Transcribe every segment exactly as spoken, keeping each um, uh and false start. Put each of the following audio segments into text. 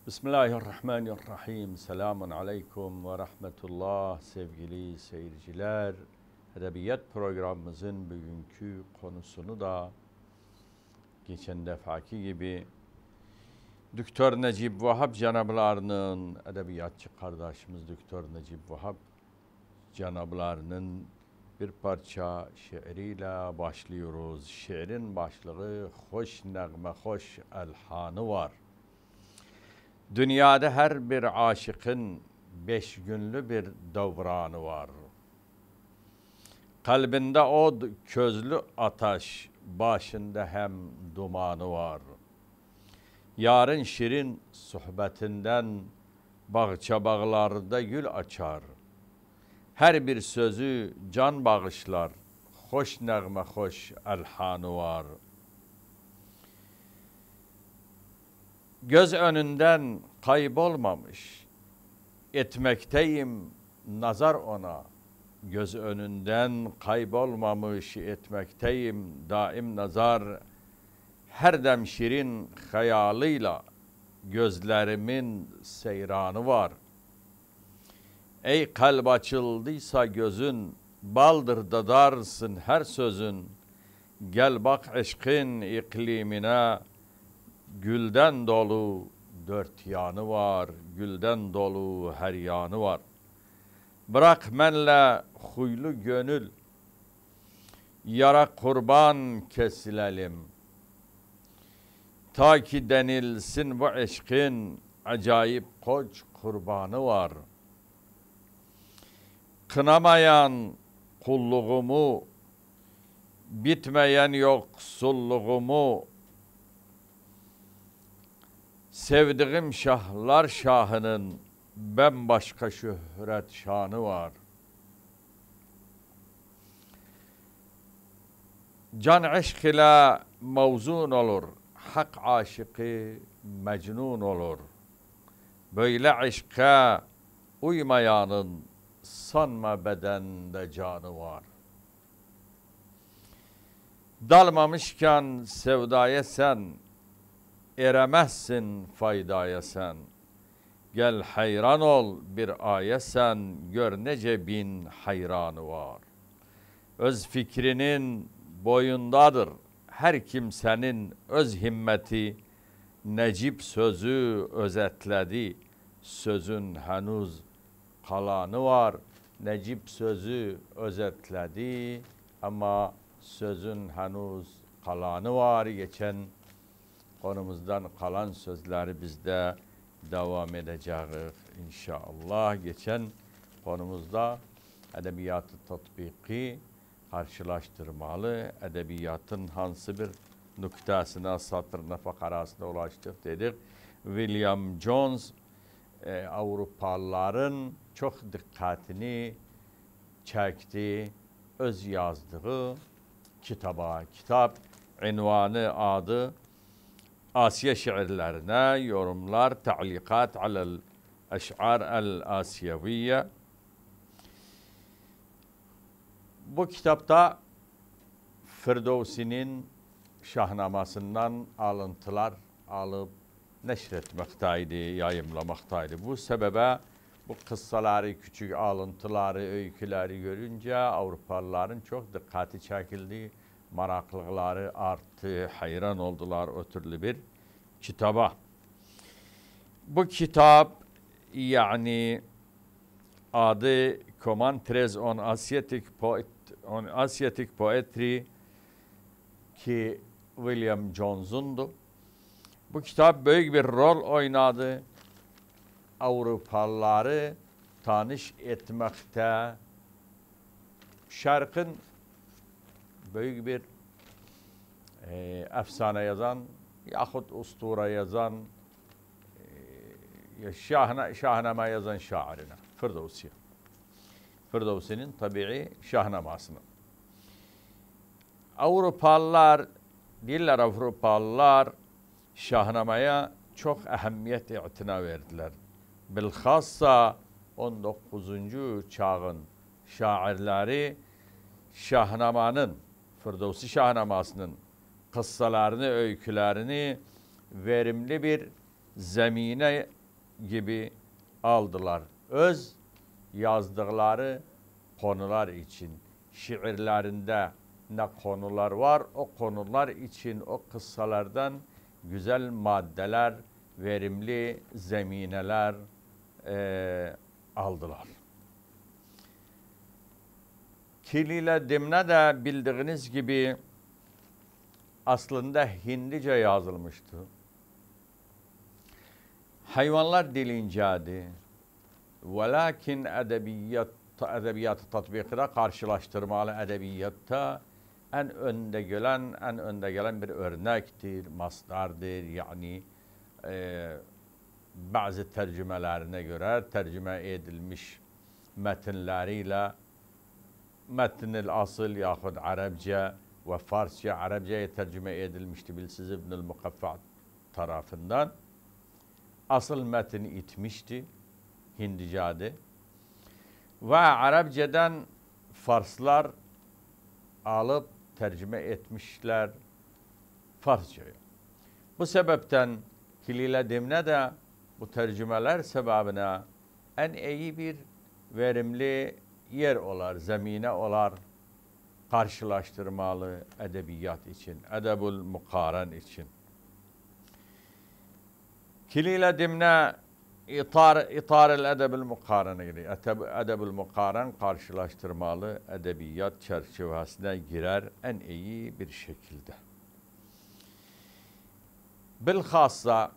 Bismillahirrahmanirrahim. Selamun aleyküm ve rahmetullah sevgili seyirciler. Edebiyat programımızın bugünkü konusunu da geçen defaki gibi Doktor Necip Vahap Canablarının, edebiyatçı kardeşimiz Doktor Necip Vahap Canablarının bir parça şiiriyle başlıyoruz. Şiirin başlığı Hoş Nəğmə Hoş Elhanı var. Dünyada her bir aşıkın beş günlü bir devranı var. Kalbinde od közlü ataş, başında hem dumanı var. Yarın şirin sohbetinden bağça bağlarda gül açar. Her bir sözü can bağışlar, hoş nəğmə hoş elhanı var. Göz önünden kaybolmamış, etmekteyim nazar ona. Göz önünden kaybolmamış, etmekteyim daim nazar. Her dem şirin hayalıyla gözlerimin seyranı var. Ey kalp açıldıysa gözün, baldır dadarsın her sözün. Gel bak aşkın iklimine, gülden dolu dört yanı var, gülden dolu her yanı var. Bırak menle huylu gönül, yara kurban kesilelim. Ta ki denilsin bu aşkın acayip koç kurbanı var. Kınamayan kulluğumu, bitmeyen yoksulluğumu, sevdiğim şahlar şahının bambaşka şöhret şanı var. Can aşk ile mevzun olur, hak aşıkı mecnun olur. Böyle aşka uymayanın sanma bedende canı var. Dalmamışken sevdaya sen, eremezsin faydaya sen. Gel hayran ol bir aya sen, gör nece bin hayranı var. Öz fikrinin boyundadır her kimsenin öz himmeti. Necip sözü özetledi, sözün henüz kalanı var. Necip sözü özetledi ama sözün henüz kalanı var. Geçen konumuzdan kalan sözleri bizde devam edeceğiz inşallah. Geçen konumuzda edebiyatı tatbiki, karşılaştırmalı, edebiyatın hansı bir noktasına, satırına, fakarasına ulaştık dedik. William Jones, e, Avrupalıların çok dikkatini çekti, öz yazdığı kitaba. Kitap ünvanı adı Asya şiirlerine yorumlar, ta'likat alel eş'ar el-Asiyeviyye. Bu kitapta Firdevsi'nin şahnamasından alıntılar alıp neşretmekteydi, yayımlamaktaydı. Bu sebebe bu kıssaları, küçük alıntıları, öyküleri görünce Avrupalıların çok dikkati çekildi. Meraklıları arttı, hayran oldular o türlü bir kitaba. Bu kitap yani adı Commentaries on Asiatic Poet, on Asiatic Poetry ki William Jones'undu. Bu kitap büyük bir rol oynadı. Avrupalıları tanış etmekte, Şarkın büyük bir e, efsane yazan yahut ustura yazan e, şahna, şahname yazan şairine Firdevsi. Firdevsi'nin tabii şahnamasını. Avrupalılar, diller Avrupalılar şahnamaya çok ehemmiyet itina verdiler. Bilhassa on dokuzuncu çağın şairleri şahnamanın, Firdevsi şahnamasının kıssalarını, öykülerini verimli bir zemine gibi aldılar. Öz yazdıkları konular için şiirlerinde ne konular var, o konular için o kıssalardan güzel maddeler, verimli zemineler e, aldılar. Kil ile Dimne de bildiğiniz gibi aslında Hindice yazılmıştı. Hayvanlar dilinceydi. Velakin edebiyat, edebiyatı tatbikada karşılaştırmalı edebiyatta en önde gelen, en önde gelen bir örnektir, masdardır. Yani e, bazı tercümelerine göre tercüme edilmiş metinleriyle metnil asıl yahud Arapça ve Farsça, Arapça'ya tercüme edilmişti bilsiz İbnül Mukaffa tarafından. Asıl metin itmişti, Hindice'de. Ve Arapçadan Farslar alıp tercüme etmişler Farsça'ya. Bu sebepten Kil ile Dimne de bu tercümeler sebebine en iyi bir verimli yer olar, zemine olar karşılaştırmalı edebiyat için, edebul mukaren için. Kil ile Dimne itar itar edebul mukarene girer. Edebul mukaren karşılaştırmalı edebiyat çerçevesine girer en iyi bir şekilde. Bilhassa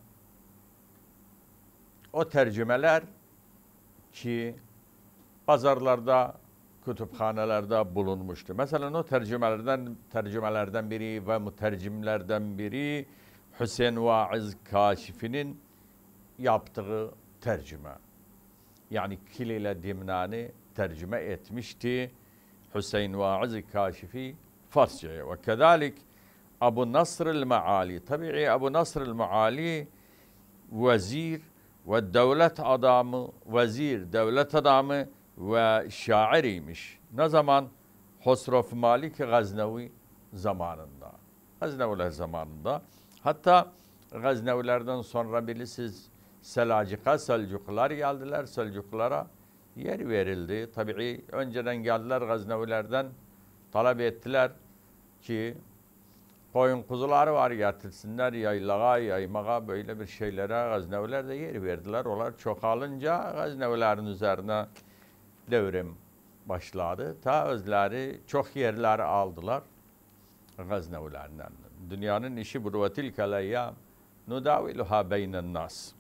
o tercümeler ki pazarlarda, kütüphanelerde bulunmuştu. Mesela o tercümelerden tercümelerden biri ve mütercimlerden biri Hüseyin Vaiz Kaşifi'nin yaptığı tercüme. Yani Kil ile Dimne'ni tercüme etmişti Hüseyin Vaiz Kaşifi Farsça'ya. Ve kezalik Abu Nasr el-Maali. Tabii Abu Nasr el-Maali vezir ve devlet adamı, vezir, devlet adamı ve şairiymiş. Ne zaman? Hosrof Malik Gaznevi zamanında. Gazneviler zamanında. Hatta Gaznevilerden sonra bilirsiniz Selacika, Selcuklular geldiler. Selcuklulara yer verildi. Tabii önceden geldiler Gaznevilerden talep ettiler ki koyun kuzuları var getirsinler yaylağa, yaymağa böyle bir şeylere Gazneviler de yer verdiler. Onlar çoğalınca Gaznevilerin üzerine devrim başladı. Ta özleri çok yerler aldılar Gaznevilerinden. Dünyanın işi bu ve tilkel eyyam nudaviluha beynen nas.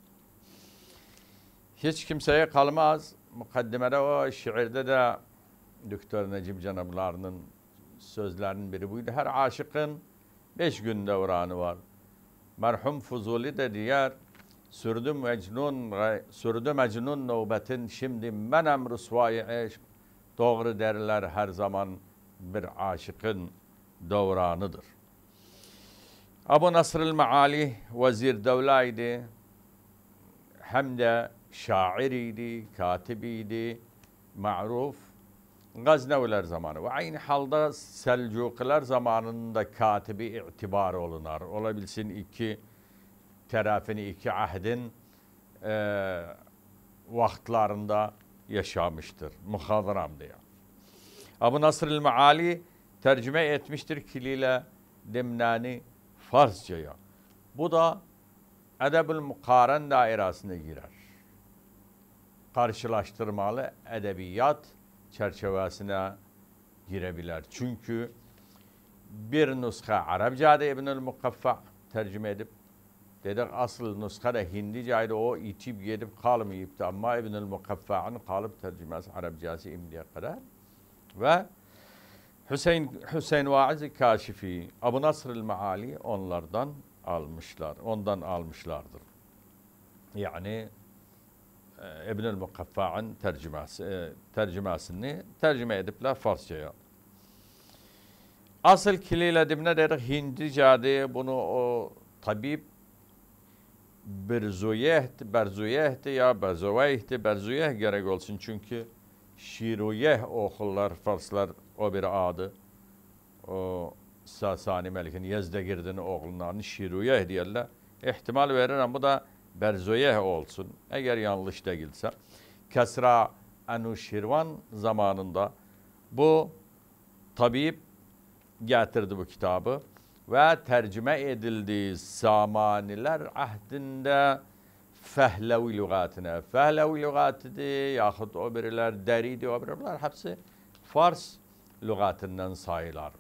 Hiç kimseye kalmaz. Mukaddimede o şiirde de Doktor Necip Canabları'nın sözlerinin biri buydu. Her aşıkın beş gün devranı var. Merhum Fuzuli de diğer sürdü mecnun, sürdü mecnun nöbetin şimdi menem rüsvayı eşk. Doğru derler her zaman bir aşıkın devranıdır. Abu Nasr el-Maali vezir devlaydı. Hem de şairiydi, katibiydi, ma'ruf. Gazneviler zamanı ve aynı halde Selcuklular zamanında katibi itibar olunar. Olabilsin iki tarafını, iki ahdin e, vaktlarında yaşamıştır. Muhadram diye. Abu Nasr el-Maali tercüme etmiştir Kil ile Dimne'ni Farsça'ya. Bu da edebül mukaren dairesine girer. Karşılaştırmalı edebiyat çerçevesine girebilir. Çünkü bir nuska Arapçada İbnül Mukaffa tercüme edip dedik asıl nuska da Hindicaydı o itip gidip kalmayıptı ama İbnül Mukaffa'nın kalıp tercümesi Arapçası imdiye kadar ve Hüseyin Hüseyin Vaiz Kaşifi, Abu Nasr el-Maali onlardan almışlar. Ondan almışlardır. Yani İbnül Mukaffa'nın tercümesi, tercümesini tercüme edipler Farsça'ya. Asıl Kil ile Dimne dedik Hindice'de bunu o tabip Berzuyeh'ti, Berzuyeh'ti ya Berzuveyh'ti, Berzuyeh gerek olsun çünkü Şiruyeh okullar Farslar o bir adı. O Sasani Melik'in Yezdegirdin oğullarını Şiruyeh diyorlar. İhtimal verir ama bu da Berzoyeh olsun, eğer yanlış değilse, Kesra Enuşirvan zamanında bu tabip getirdi bu kitabı ve tercüme edildi Samaniler ahdinde Fehlevi lügatine. Fehlevi lügatıdır yahut o biriler deriydi, o biriler hepsi Fars lügatından sayılar.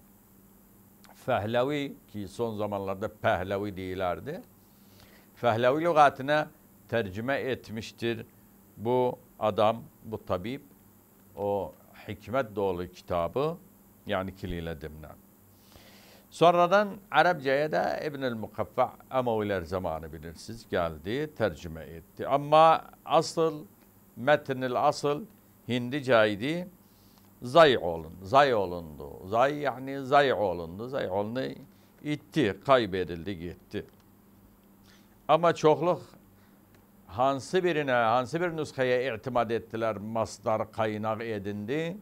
Fehlevi ki son zamanlarda Pehlevi değillerdi. Fehlevi lügatine tercüme etmiştir bu adam, bu tabip, o hikmet dolu kitabı, yani Kilile Dimnan. Sonradan Arapçaya da İbn-i Mukaffa Emeviler zamanı bilirsiniz geldi, tercüme etti. Ama asıl, metnil asıl Hindicaydı, zay olun, zay olundu. Zay yani zay olundu, zay olundu, itti, kaybedildi, gitti. Ama çokluk hansı birine, hansı bir nüshaya itimat ettiler, masdar kaynak edindi?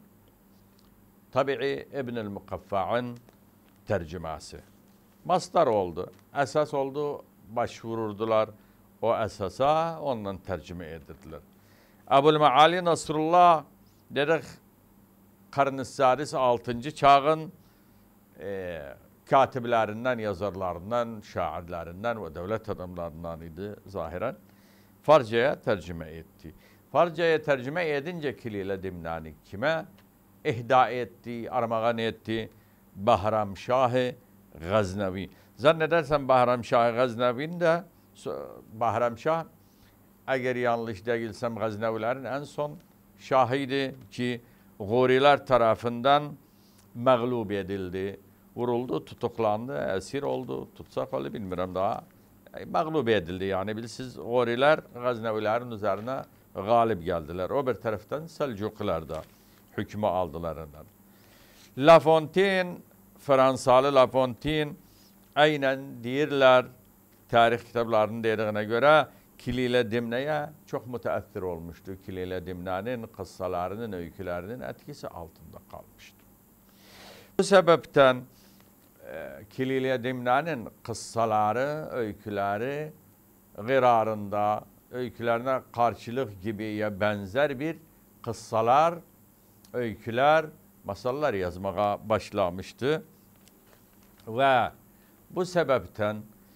Tabii İbn-i Mukaffa'ın tercüması. Masdar oldu, esas oldu, başvururdular o esasa, ondan tercüme edildiler. Ebu'l-Meali Nasrullah dedik, karn-ı sadis altıncı çağın e, katiblerinden, yazarlarından, şairlerinden ve devlet adamlarından idi zahiren. Farsçaya tercüme etti. Farsçaya tercüme edince Kilile Dimnani kime ihda etti, armağan etti? Bahram Şah-ı Gaznevi. Zannedersem Bahram Şah-ı Gaznevi'nin de Bahram Şah, eğer yanlış değilsem Gaznevilerin en son şahıydı ki Goriler tarafından mağlup edildi. Vuruldu, tutuklandı, esir oldu, tutsak oldu bilmiyorum daha. E, mağlup edildi yani bilsiz Goriler Gaznevilerin üzerine galip geldiler. O bir taraftan Selçuklular da hükmü aldılar ondan. La Fontaine, Fransalı La Fontaine aynen deyirler tarih kitaplarının dediğine göre Kilile Dimne'ye çok müteessir olmuştu. Kilile Dimne'nin kıssalarının, öykülerinin etkisi altında kalmıştı. Bu sebepten e, Kilile Dimne'nin kıssaları, öyküleri gırarında, öykülerine karşılık gibiye benzer bir kıssalar, öyküler, masallar yazmaya başlamıştı. Ve bu sebepten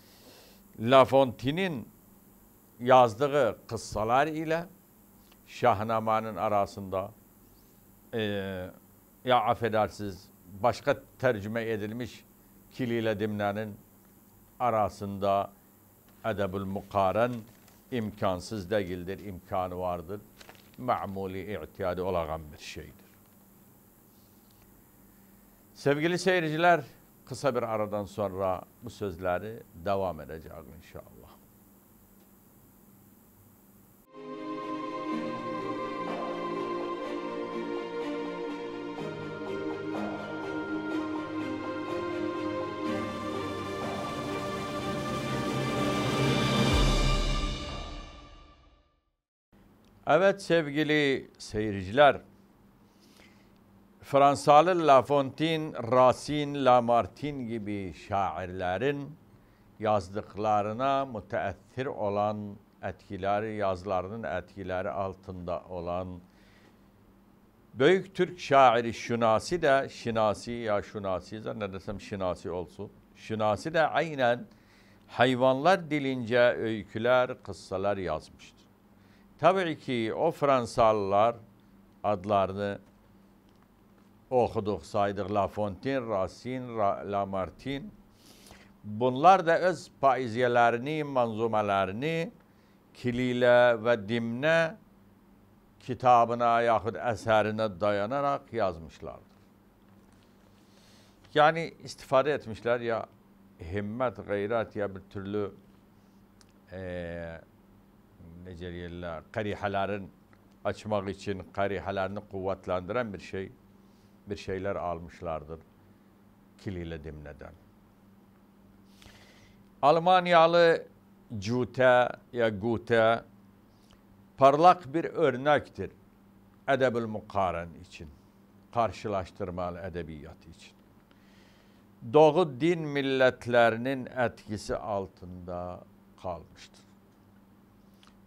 La Fontaine'in yazdığı kıssalar ile Şahname'nin arasında e, ya affedersiniz başka tercüme edilmiş Kilile Dimna'nın arasında Edebül Mukaren imkansız değildir, imkanı vardır. Ma'muli i'tiyadi olan bir şeydir. Sevgili seyirciler, kısa bir aradan sonra bu sözleri devam edeceğiz inşallah. Evet sevgili seyirciler, Fransalı La Fontaine, Racine, Lamartine gibi şairlerin yazdıklarına müteessir olan etkileri, yazılarının etkileri altında olan büyük Türk şairi Şinasi de, Şinasi ya Şinasi zannedersem Şinasi olsun. Şinasi de aynen hayvanlar dilince öyküler, kıssalar yazmıştır. Tabii ki o Fransalılar adlarını okuduk, saydık. La Fontaine, Racine, Lamartine. Bunlar da öz paiziyelerini, manzumelerini Kilile ve Dimne kitabına yahut eserine dayanarak yazmışlardır. Yani istifade etmişler ya himmet, gayret ya bir türlü e, nece diyorlar, karihelerin açmak için karihelerini kuvvetlendiren bir şey, bir şeyler almışlardır Kilile Dimne'den. Almanyalı Goethe ya Goethe parlak bir örnektir Edebül Mukaren için, karşılaştırmalı edebiyat için. Doğu din milletlerinin etkisi altında kalmıştır.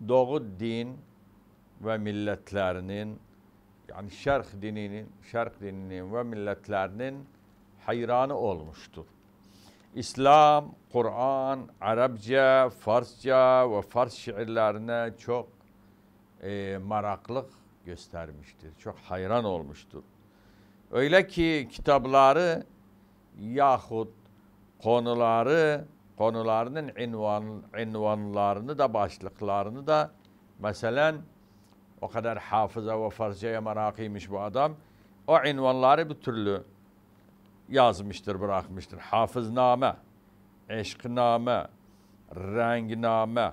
Doğu din ve milletlerinin, yani Şerk dininin, Şerk dininin ve milletlerinin hayranı olmuştur. İslam, Kur'an, Arapça, Farsça ve Fars şiirlerine çok e, meraklık göstermiştir. Çok hayran olmuştur. Öyle ki kitapları yahut konuları, konularının invan, invanlarını da başlıklarını da mesela o kadar hafıza ve Farsçaya merakıymış bu adam. O invanları bir türlü yazmıştır, bırakmıştır. Hafızname, eşkname, rengname,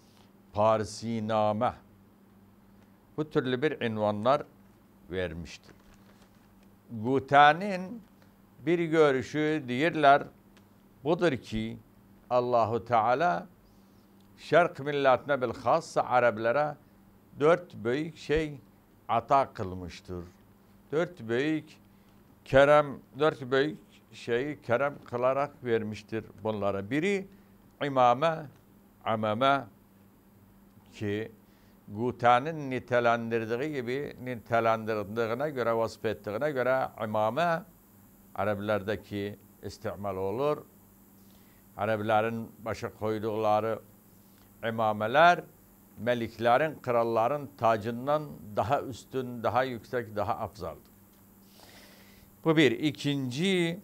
Parsiname. Bu türlü bir invanlar vermiştir. Gute'nin bir görüşü diyorlar, budur ki Allahu Teala Şerk milletine bilhassa Araplara dört büyük şey ata kılmıştır. Dört büyük kerem, dört büyük şeyi kerem kılarak vermiştir bunlara. Biri imame, amame ki Gute'nin nitelendirdiği gibi nitelendirdiğine göre, vasfettiğine göre imame Araplardaki istimal olur. Arapların başa koydukları imameler meliklerin, kralların tacından daha üstün, daha yüksek, daha afzaldır. Bu bir. İkinci,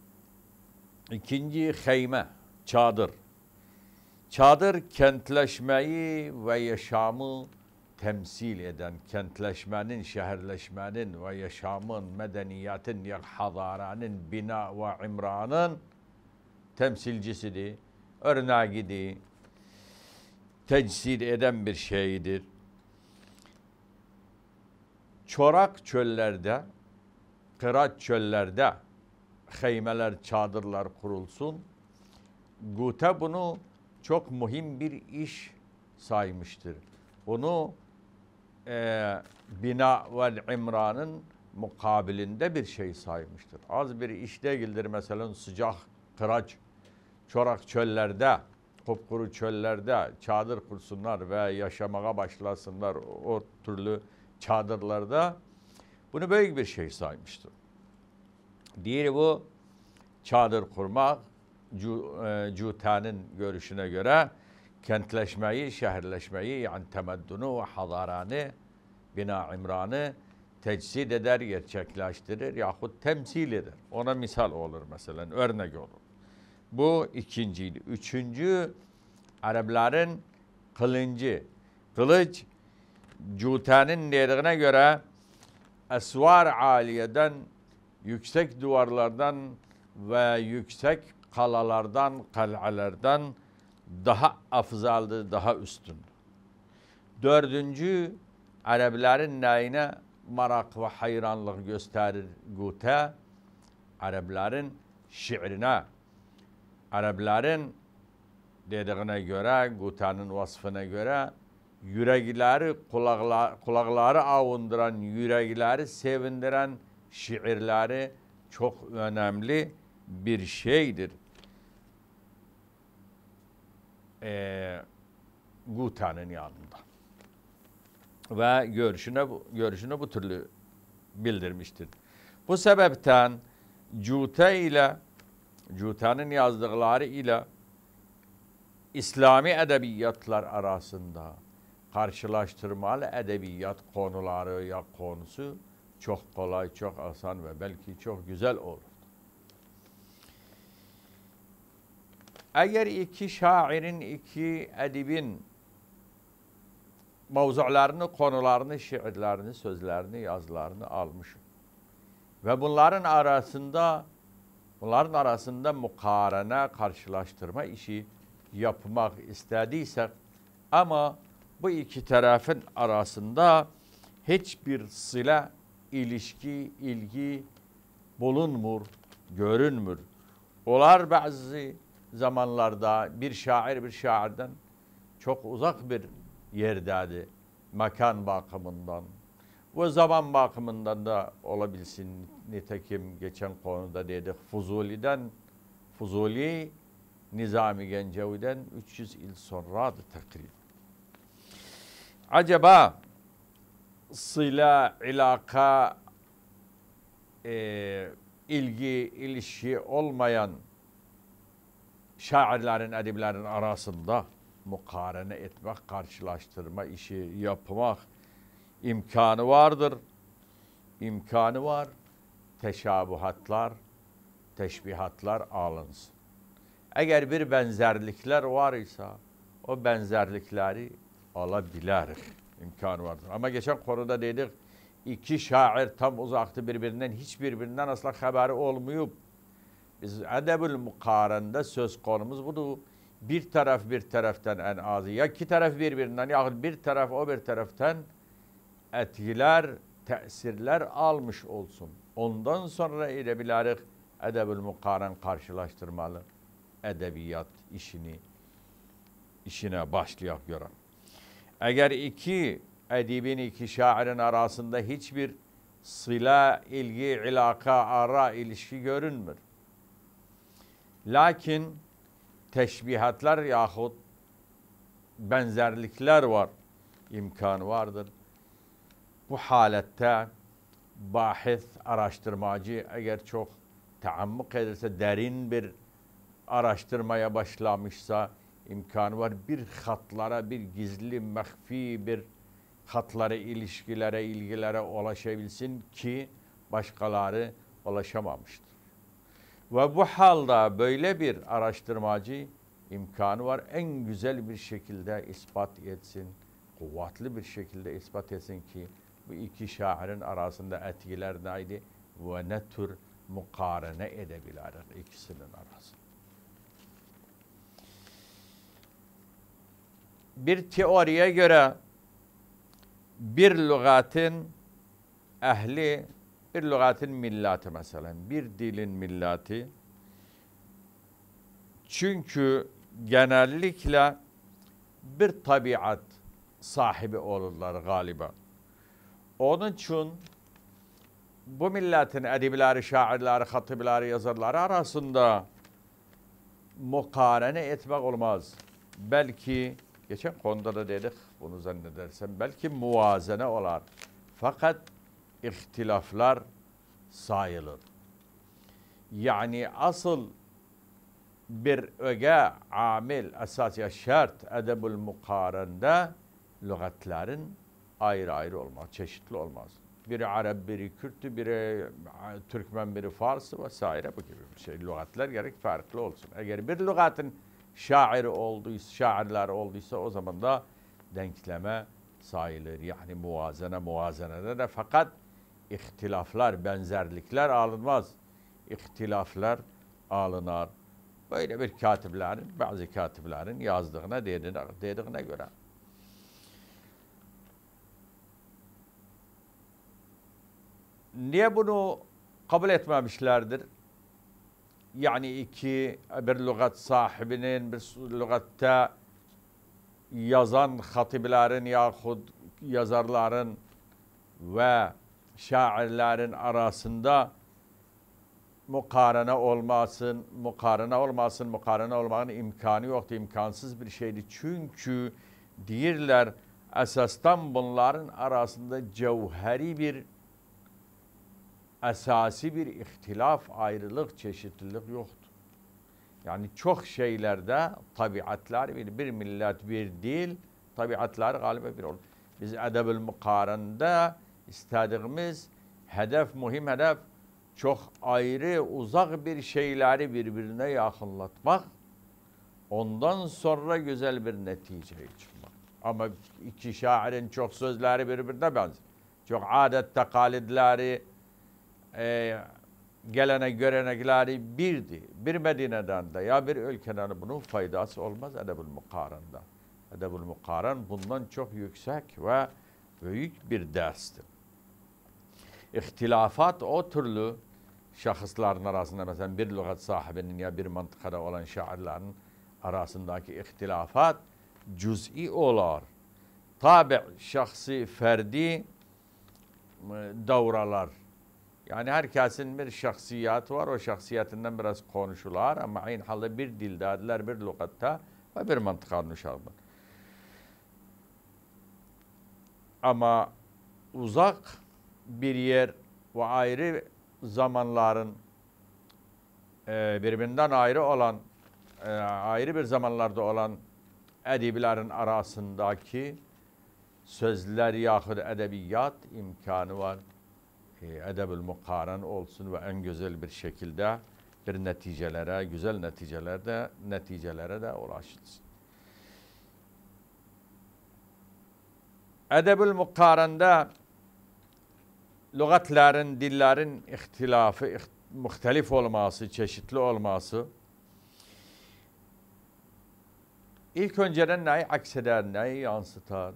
ikinci heyme, çadır. Çadır kentleşmeyi ve yaşamı temsil eden, kentleşmenin, şehirleşmenin ve yaşamın, medeniyetin, hadaranın, bina ve imranın temsilcisidir, örneğidir, tecsid eden bir şeydir. Çorak çöllerde, kıraç çöllerde heymeler, çadırlar kurulsun. Gute bunu çok mühim bir iş saymıştır. Bunu e, bina ve imranın mukabilinde bir şey saymıştır. Az bir iş değildir mesela sıcak, kıraç, çorak çöllerde, kupkuru çöllerde çadır kursunlar ve yaşamaya başlasınlar o türlü çadırlarda. Bunu büyük bir şey saymıştır. Diğeri bu çadır kurmak, Gute'nin görüşüne göre kentleşmeyi, şehirleşmeyi, yani temeddunu ve hadaranı, bina imranı tecsid eder, gerçekleştirir yahut temsil eder. Ona misal olur mesela, örnek olur. Bu ikinciydi. Üçüncü, Arapların kılıncı. Kılıç, Gute'nin dediğine göre esvar aliyeden, yüksek duvarlardan ve yüksek kalalardan, kal'alardan daha afzaldı, daha üstün. Dördüncü, Arapların neyine merak ve hayranlık gösterir Gute? Arapların şiirine. Arapların dediğine göre, Gute'nin vasfına göre yürekleri, kulakları, kulakları avunduran, yürekleri sevindiren şiirleri çok önemli bir şeydir. Ee, Gute'nin yanında. Ve görüşüne, görüşünü bu türlü bildirmiştir. Bu sebepten Gute ile, Gute'nin yazdıkları ile İslami edebiyatlar arasında karşılaştırmalı edebiyat konuları ya konusu çok kolay, çok asan ve belki çok güzel olur. Eğer iki şairin, iki edibin mevzularını, konularını, şiirlerini, sözlerini, yazılarını almışım ve bunların arasında bunların arasında mukarene, karşılaştırma işi yapmak istediysek ama bu iki tarafın arasında hiçbir sıla, ilişki, ilgi bulunmur, görünmür. Onlar bazı zamanlarda bir şair bir şairden çok uzak bir yerdedir, mekan bakımından ve zaman bakımından da olabilsin. Nitekim geçen konuda dedik Fuzuli'den, Fuzuli Nizami Gencevi'den üç yüz yıl sonradır takriben. acaba sıla, ilaka, e, ilgi, ilişki olmayan şairlerin, ediblerin arasında mukarene etmek, karşılaştırma işi yapmak imkanı vardır. İmkanı var. Teşabuhatlar, teşbihatlar alınsın. Eğer bir benzerlikler var ise o benzerlikleri alabilir. İmkanı vardır. Ama geçen konuda dedik iki şair tam uzaktı birbirinden, hiçbirbirinden asla haberi olmayıp biz edebül mukarende söz konumuz budur. Bir taraf bir taraftan en azı ya iki taraf birbirinden ya bir taraf o bir taraftan etkiler, tesirler almış olsun. Ondan sonra edebiliriz edebül mukaren karşılaştırmalı edebiyat işini işine başlayak gören. Eğer iki edibin, iki şairin arasında hiçbir sıla, ilgi, ilaka, ara, ilişki görünmür. Lakin teşbihatlar yahut benzerlikler var, imkanı vardır. Bu halette bahis, araştırmacı eğer çok taammuk ederse, derin bir araştırmaya başlamışsa imkanı var. Bir hatlara, bir gizli, mehfi bir hatlara, ilişkilere, ilgilere ulaşabilsin ki başkaları ulaşamamıştır. Ve bu halde böyle bir araştırmacı imkanı var. En güzel bir şekilde ispat etsin, kuvvetli bir şekilde ispat etsin ki bu iki şairin arasında etkiler neydi ve ne tür mukarene edebiliriz ikisinin arasında. Bir teoriye göre bir lügatın ehli, bir lügatın milleti mesela, bir dilin milleti, çünkü genellikle bir tabiat sahibi olurlar galiba. Onun için bu milletin edibleri, şairleri, hatipleri, yazarları arasında mukarene etmek olmaz. Belki geçen konuda da dedik, bunu zannedersem, belki muvazene olar. Fakat ihtilaflar sayılır. Yani asıl bir öge, amil, esas ya şart edebül mukarende lügatların ayrı ayrı olmaz, çeşitli olmaz. Biri Arap, biri Kürt'ü, biri Türkmen, biri Fars'ı vesaire bu gibi bir şey. Lügatlar gerek farklı olsun. Eğer bir lügatın şairi olduysa, şairler olduysa o zaman da denkleme sayılır. Yani muvazene, muvazenede de fakat ihtilaflar, benzerlikler alınmaz. İhtilaflar alınar. Böyle bir katiplerin, bazı katiplerin yazdığına, dediğine, dediğine göre. Niye bunu kabul etmemişlerdir? Yani iki, bir lügat sahibinin, bir lügatta yazan hatiplerin yahut yazarların ve şairlerin arasında mukarene olmasın, mukarene olmasın, mukarene olmanın imkanı yoktu, imkansız bir şeydi. Çünkü diyorlar esastan bunların arasında cevheri bir, esasi bir ihtilaf, ayrılık, çeşitlilik yoktu. Yani çok şeylerde tabiatlar bir, bir millet, bir dil, tabiatlar galiba bir olur. Biz edebül mukarende istediğimiz hedef, mühim hedef, çok ayrı, uzak bir şeyleri birbirine yakınlatmak, ondan sonra güzel bir neticeye çıkmak. Ama iki şairin çok sözleri birbirine benzer. Çok adet, tekalidleri, e, gelene görenekleri birdi. Bir Medine'den de ya bir ülkeden de bunun faydası olmaz edebül mukarende. Edebül mukaren bundan çok yüksek ve büyük bir derstir. İhtilafat o türlü şahısların arasında mesela bir lügat sahibinin ya bir mantıkada olan şairlerin arasındaki ihtilafat cüz'i olar. Tabi şahsi, ferdi davralar. Yani herkesin bir şahsiyatı var. O şahsiyetinden biraz konuşular ama aynı halde bir dildedirler, bir lügatta ve bir mantıkada konuşarlar. Ama uzak bir yer ve ayrı zamanların e, birbirinden ayrı olan, e, ayrı bir zamanlarda olan ediblerin arasındaki sözler yahut edebiyat imkanı var. E, edeb-ül mukaran olsun ve en güzel bir şekilde bir neticelere, güzel neticelerde, neticelere de ulaşılsın. Edeb-ül mukaranda lügatlerin, dillerin ihtilafı, muhtelif olması, çeşitli olması ilk önceden neyi akseder, neyi yansıtar?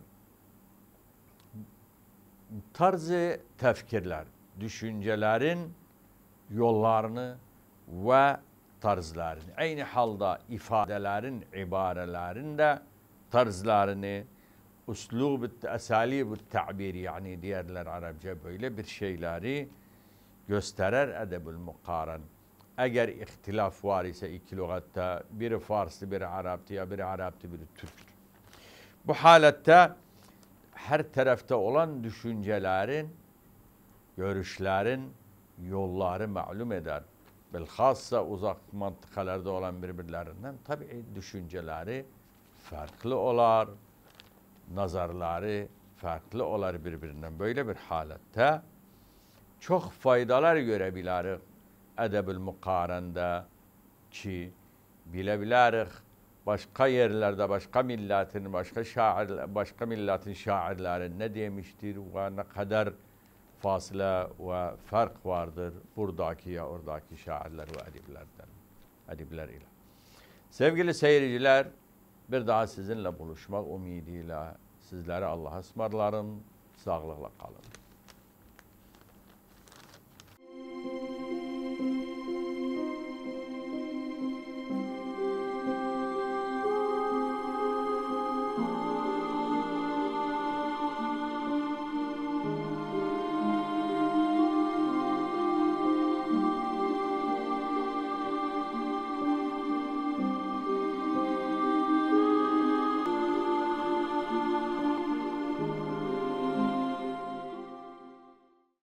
Tarzı tefkirler, düşüncelerin yollarını ve tarzlarını, aynı halde ifadelerin, ibarelerin de tarzlarını, uslub-ı esalib-ı ta'bir yani diğerler Arapça böyle bir şeyleri gösterer edeb-ül mukaran. Eğer ihtilaf var ise iki lügatta, biri Farslı, biri Arap'tı ya biri Arap'tı, biri Türk'tü. Bu halette her tarafta olan düşüncelerin, görüşlerin yolları malum eder. Bilhassa uzak mantıkalarda olan birbirlerinden tabii düşünceleri farklı olar, nazarları farklı olar birbirinden. Böyle bir halette çok faydalar görebiliriz edeb-ül mukaranda ki bilebiliriz başka yerlerde başka milletin başka şair başka milletin şairleri ne demiştir ve ne kadar fasıla ve fark vardır buradaki ya oradaki şairler ve ediplerden edipler ile. Sevgili seyirciler, bir daha sizinle buluşmak umidiyle sizlere Allah'a ısmarlarım. Sağlıkla kalın.